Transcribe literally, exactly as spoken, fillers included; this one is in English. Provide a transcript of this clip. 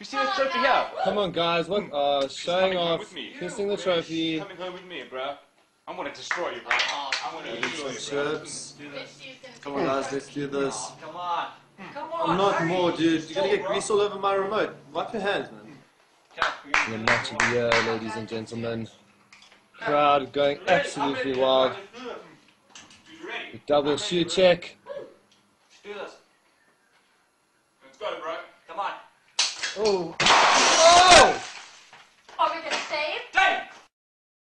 You see this trophy here? Come on, guys. What? Uh, showing off, kissing the trophy. Coming home with me, bro. I'm gonna destroy you, bro. I'm gonna destroy you, bro. Chips. Come on, guys, let's do this. Come on. Come on. I'm not hurry. more, dude. You're gonna get grease all over my remote. Wipe your hands, man. The match of the year, ladies and gentlemen. Crowd going absolutely wild. The double shoe check. Do this. Let's go, bro. Come on. Oh.